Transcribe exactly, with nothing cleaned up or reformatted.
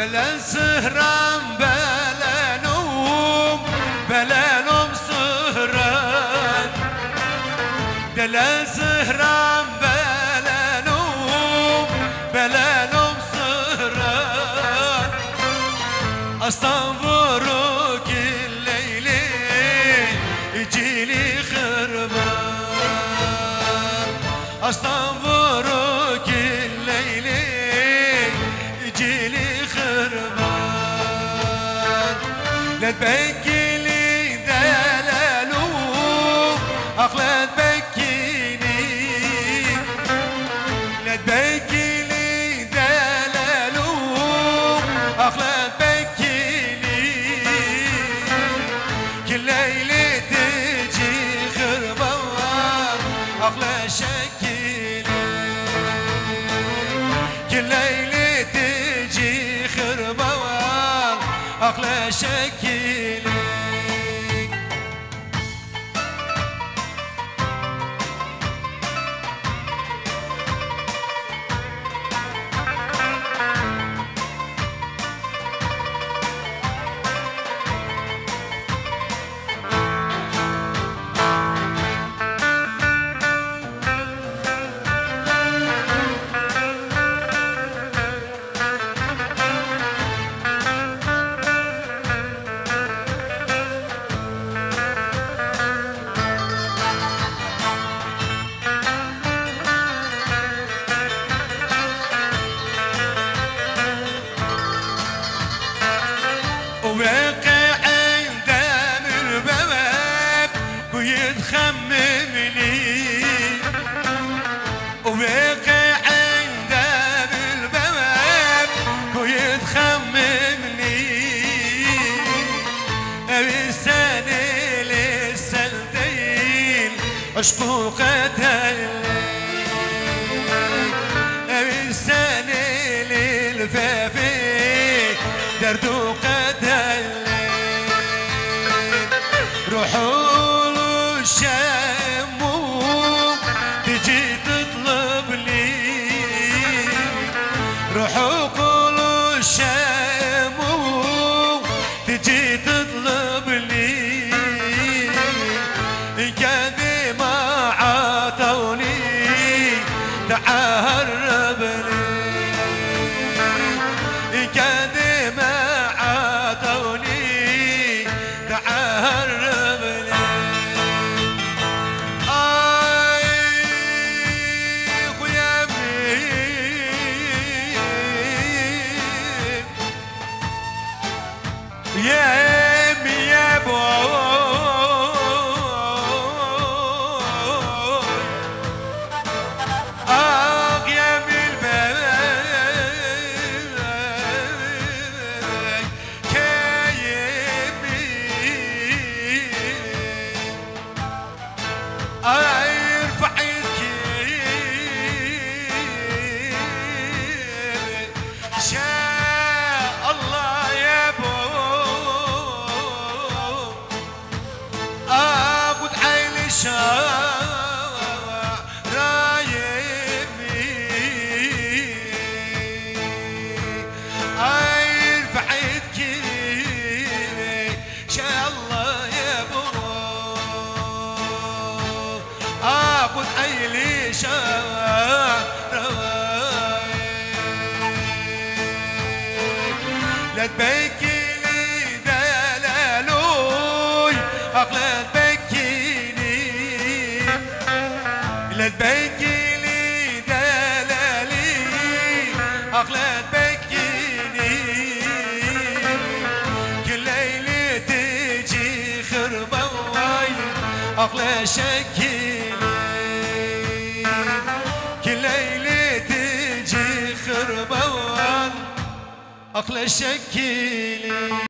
دلال سهران بلا نوم بلا نوم سهران دلال سهران بلا نوم بلا نوم سهران استنظرك الليل يجيلي خربان استنظرك الليل يجيلي خربان لا تبكي لي دلالو أخلا تبكيني لا تبكي لي دلالو أخلا تبكيني كل ليلة تجي خربان أخلا شكيني كل ليلة تجي خربان أخلا شكيني وواقع قدام البواب ويتخممني وواقع قدام البواب ويتخممني السنة للسنتين عشقو قتلني السنة للفافي دردو قتلني روحوا الشموم تجي تطلبني روحوا كل الشموم تجي تطلبني قد ما عطوني تعهربني قد ما عطوني تعهربني اي خويا يا امي يا بوي اخ يا امي البلد كيمي ارفع الكيل شاء الله يا بو اخذ عيني شاء رايمي ارفع الكيل شاء الله يا بو اخذ عيني شاء لا تبكي لي دلالوي أخلا تبكيني لا تبكي لي دلالي أخلا تبكيني كل ليلة تجي خربة واي أخلا شكيني كل ليلة تجي خربة واي أخلا شكيني